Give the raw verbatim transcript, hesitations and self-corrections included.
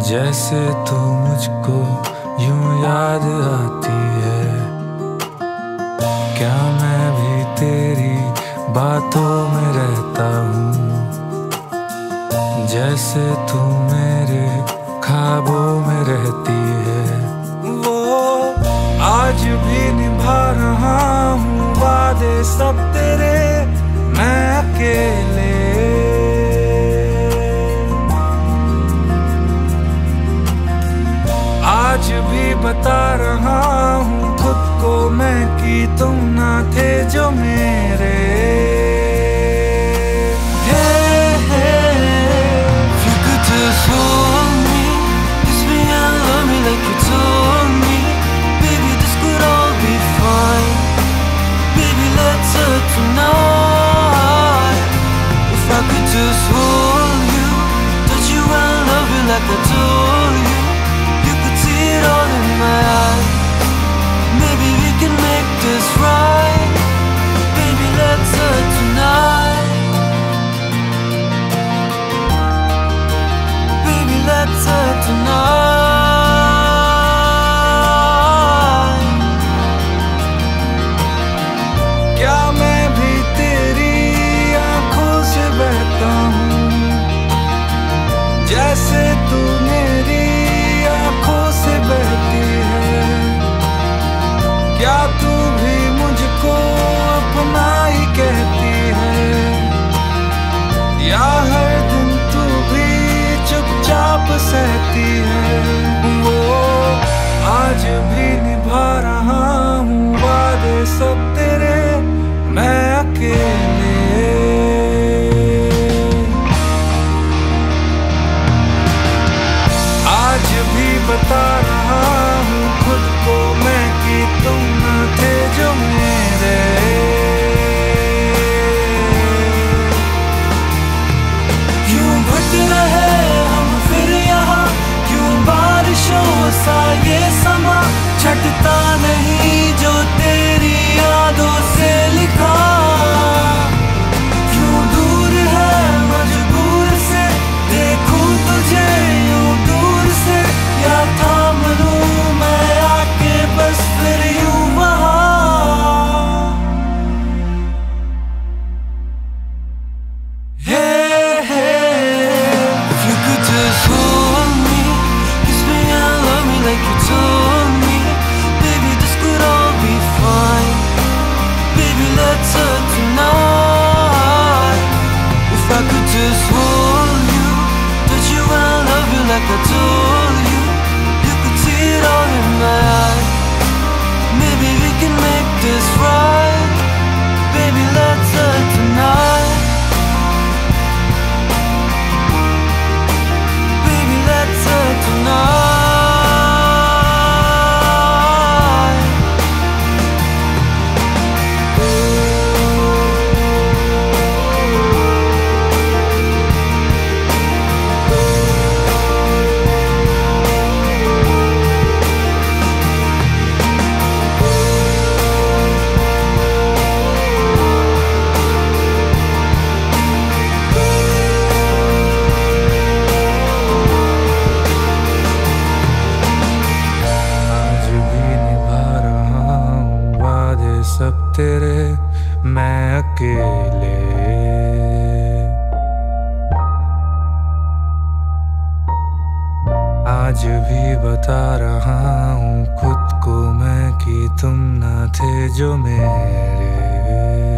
जैसे तू मुझको यूं याद आती है, क्या मैं भी तेरी बातों में रहता हूँ। जैसे तू मेरे ख्वाबों में रहती है, वो आज भी निभा रहा हूँ वादे सब तेरे मैं अकेले। आज भी बता रहा हूँ खुद को मैं कि तुम ना थे जो मेरे। Hey, hey, if you could just hold me, kiss me and love me like you told me, baby this could all be fine. Baby let's hurt tonight. If I could just hold you, touch you and love you like I told you, it all in my eyes. Maybe we can make this right. Baby, let's hurt tonight. Baby, let's hurt tonight. क्या मैं भी तेरी आंखों से बहता हूँ, जैसे तू मेरी आंखों से बहती है। क्या तू भी मुझको अपना ही कहती है, या हर दिन तू भी चुपचाप सहती है। वो आज भी निभा रहा हूँ वादे सब तेरे मैं अकेले। आज भी बता रहा हूँ खुद को मैं कि तुम न थे जो मेरे। क्यों भट रहे हम फिर यहाँ, क्यों बारिशों सा ये समा छटता नहीं जो तेरी यादों से लिखा। क्यों दूर है मजबूर से देखूं तुझे यूं दूर से, या थाम लूं मैं आके बस फिर यूं वहाँ। Hey, hey, if you could just hold me, kiss me and love me like you told me, baby this could all be fine. Baby let's hurt tonight. If I could just hold you, touch you and love you like I told you, you could see it all in my eyes. Maybe we can make this right. Baby let's hurt tonight. Baby let's hurt tonight. सब तेरे मैं अकेले। आज भी बता रहा हूँ खुद को मैं कि तुम ना थे जो मेरे।